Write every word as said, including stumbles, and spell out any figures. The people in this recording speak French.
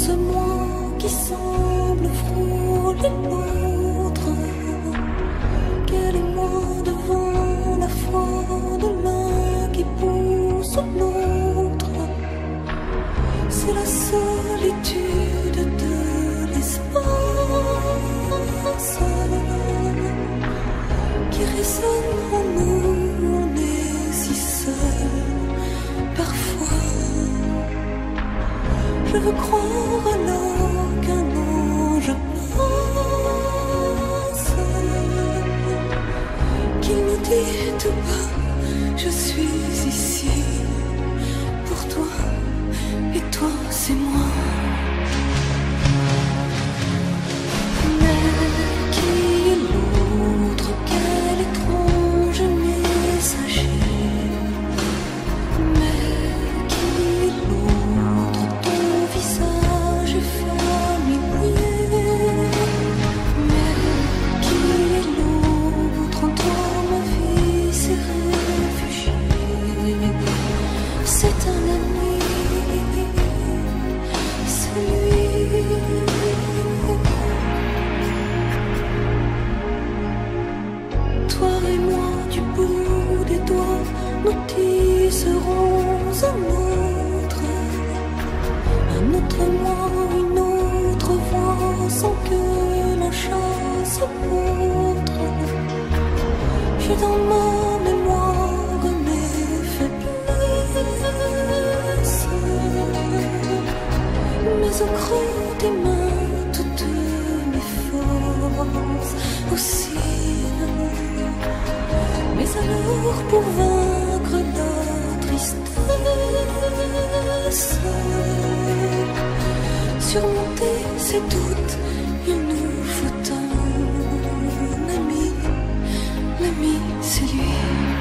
ce moi qui semble frôler l'autre. Quel est moi devant la foi de l'un qui pousse l'autre? C'est la solitude de l'espace qui résonne en nous. On est si seul parfois. Je veux croire alors qu'un ange passe, qu'il nous dit tout bas: je suis ici pour toi, et toi c'est moi. Mais qui est l'autre? Quel étrange messager? Mais qui est l'autre? Ton visage est familier. Mais qui est l'autre? En toi ma vie s'est réfugiée. C'est un ami, c'est lui. Toi et moi, du bout des doigts, nous tisserons un autre, un autre moi, une autre voix, sans que la chasse montre. J'ai dans ma mémoire mes faiblesses, mais au creux des mains toutes mes forces aussi. Mais alors pour vaincre la tristesse, surmonter ces doutes, il nous faut un ami. L'ami c'est lui.